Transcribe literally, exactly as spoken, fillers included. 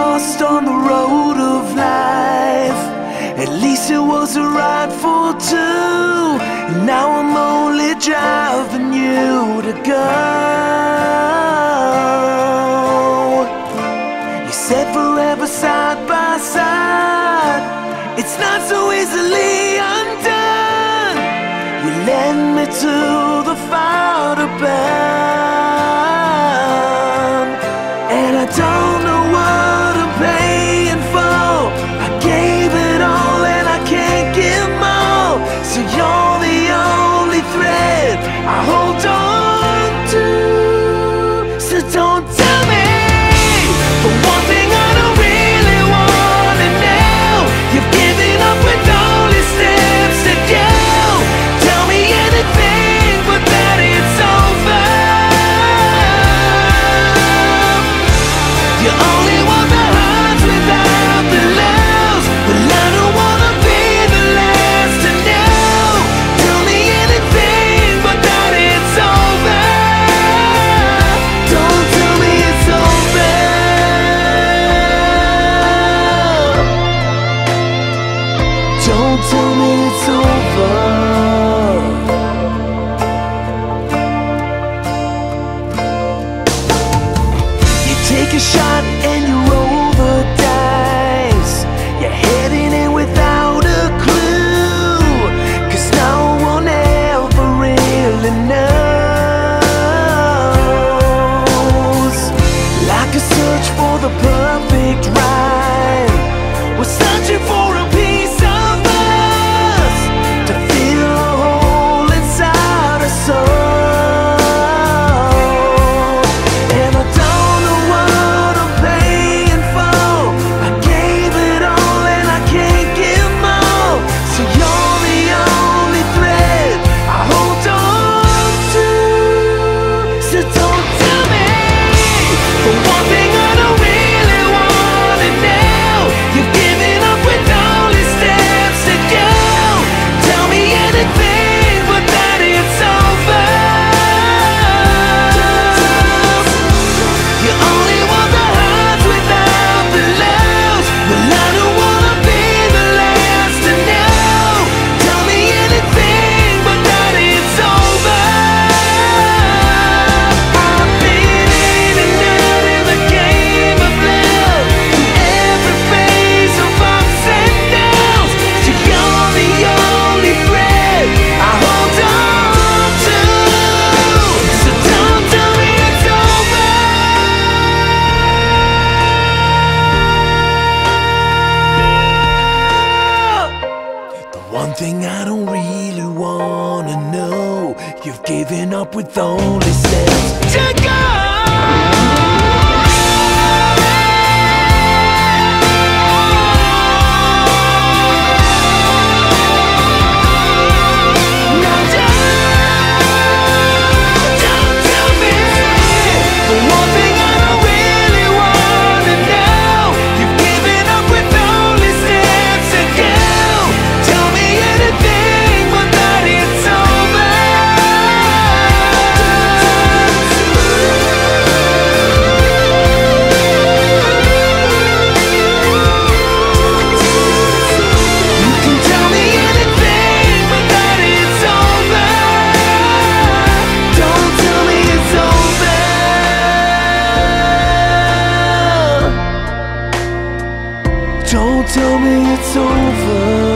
lost on the road of life. At least it was a ride for two, and now I'm only driving you to go. You said forever side by side, it's not so easily undone. You led me to the fire to burn, and I don't know what I'm paying for. I gave it all and I can't give more. So you're the only thread I hold on to. So don't tell me, for one thing I don't really wanna know, you've given up with only steps to go. Tell me anything but that it's over. You only want the highs without the lows. Well, I don't wanna be the last to know. Tell me anything but that it's over. Don't tell me it's over. Don't tell me it's over. You take a shot and you roll the dice. You're heading in without a clue, 'cause no one ever really knows. Like a search for the perfect rhyme, we're searching for a piece of us to fill a hole inside our soul. And I don't know what I'm paying for. I gave it all and I can't give more. So you're the only thread I hold on to. So don't tell me, for one thing I don't really wanna know, you've given up with only steps to go. Tell me anything but that it's over. You only want the highs without the lows. Well, I don't wanna be the last to know. Tell me anything but that it's over. I've been in and out in the game of love, in every phase of ups and downs. So you're the only thread I hold on to. So don't tell me it's over. The one thing I don't really wanna know, you've given up with only steps to go. Now don't, don't tell me, the one thing I don't really wanna know, you've given up with only steps to go. Tell me anything but that it's over. You can tell me anything but that it's over. Don't tell me it's over. Don't tell me it's over.